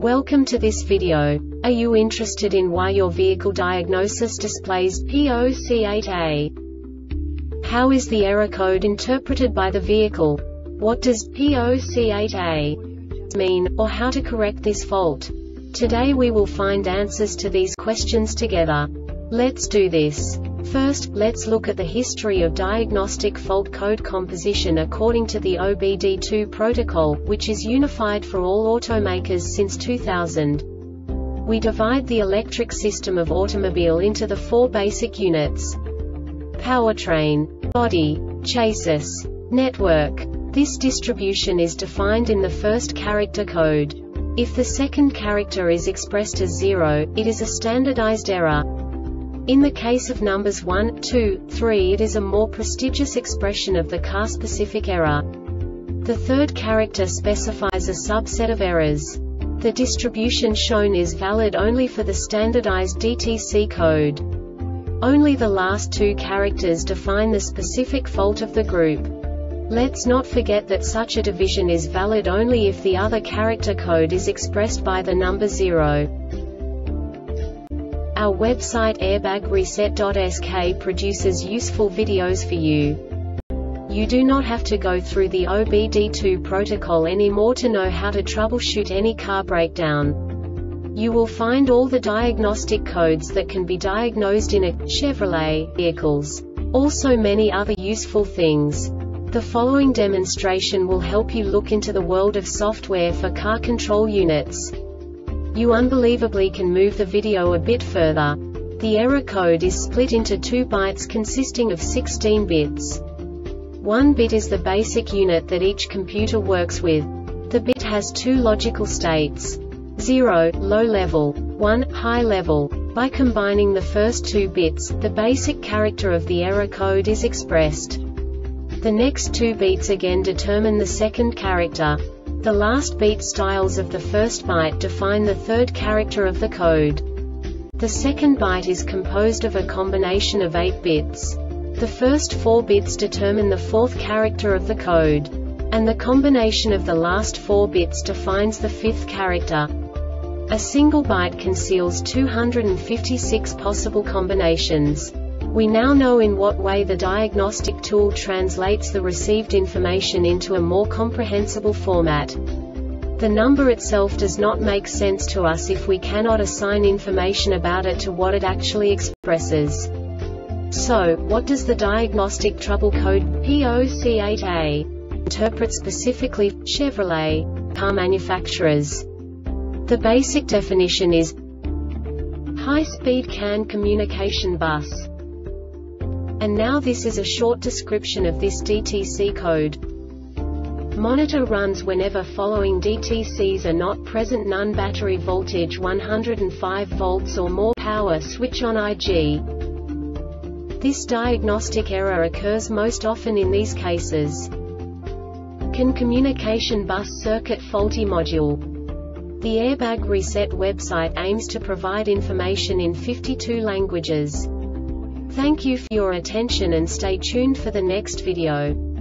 Welcome to this video. Are you interested in why your vehicle diagnosis displays P0C8A? How is the error code interpreted by the vehicle? What does P0C8A mean, or how to correct this fault? Today we will find answers to these questions together. Let's do this. First, let's look at the history of diagnostic fault code composition according to the OBD2 protocol, which is unified for all automakers since 2000. We divide the electric system of automobile into the four basic units: powertrain, body, chassis, network. This distribution is defined in the first character code. If the second character is expressed as 0, it is a standardized error. In the case of numbers 1, 2, 3, it is a more prestigious expression of the car-specific error. The third character specifies a subset of errors. The distribution shown is valid only for the standardized DTC code. Only the last two characters define the specific fault of the group. Let's not forget that such a division is valid only if the other character code is expressed by the number 0. Our website airbagreset.sk produces useful videos for you. You do not have to go through the OBD2 protocol anymore to know how to troubleshoot any car breakdown. You will find all the diagnostic codes that can be diagnosed in a Chevrolet vehicles. Also many other useful things. The following demonstration will help you look into the world of software for car control units. You unbelievably can move the video a bit further. The error code is split into 2 bytes consisting of 16 bits. 1 bit is the basic unit that each computer works with. The bit has 2 logical states: 0, low level, 1, high level. By combining the first 2 bits, the basic character of the error code is expressed. The next 2 beats again determine the second character. The last beat styles of the first byte define the third character of the code. The second byte is composed of a combination of 8 bits. The first 4 bits determine the fourth character of the code. And the combination of the last 4 bits defines the fifth character. A single byte conceals 256 possible combinations. We now know in what way the diagnostic tool translates the received information into a more comprehensible format. The number itself does not make sense to us if we cannot assign information about it to what it actually expresses. So, what does the diagnostic trouble code P0C8A interpret specifically for Chevrolet car manufacturers? The basic definition is high-speed CAN communication bus. And now this is a short description of this DTC code. Monitor runs whenever following DTCs are not present: none, battery voltage 105 volts or more, power switch on IG. This diagnostic error occurs most often in these cases: CAN communication bus circuit faulty module. The Airbag Reset website aims to provide information in 52 languages. Thank you for your attention and stay tuned for the next video.